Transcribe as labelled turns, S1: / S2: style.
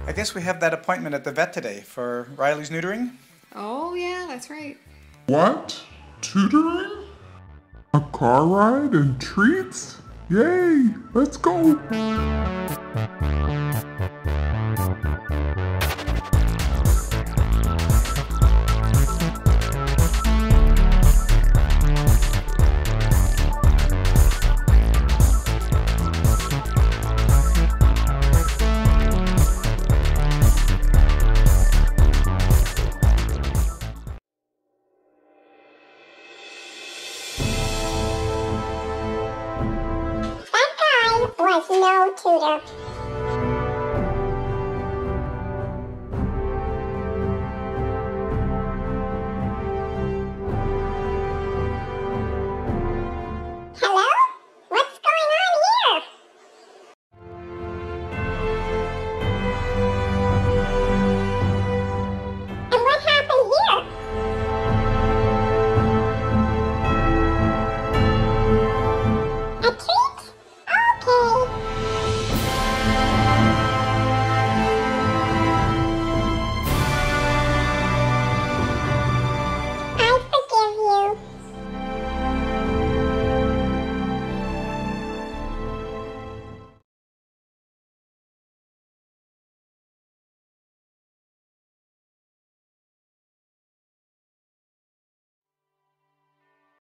S1: I guess we have that appointment at the vet today for Riley's neutering.
S2: Oh, yeah, that's right.
S3: What? Tutoring? A car ride and treats? Yay! Let's go!
S4: Was no tutor.